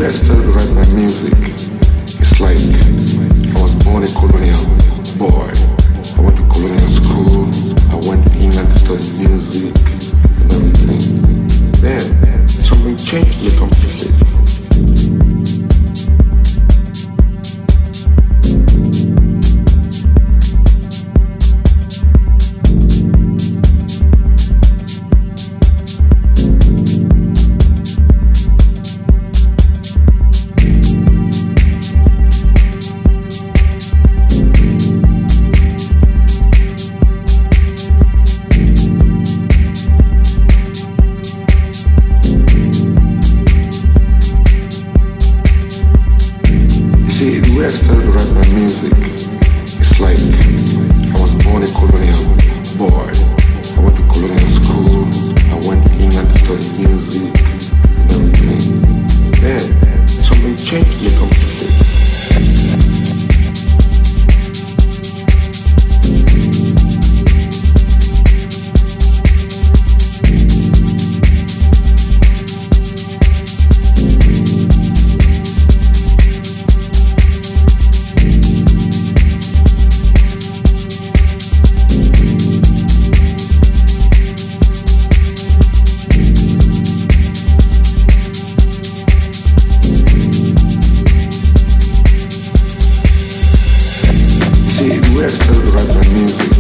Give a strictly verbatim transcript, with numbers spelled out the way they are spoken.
I started to write my music, it's like I was born a colonial boy. I went to colonial school, I went to England to study music and everything. Then something changed me completely. The way I started to write my music, it's like I was born a colonial boy. I went to colonial school, I went to England to study music and everything. Then something changed me completely. The way I started to write my music,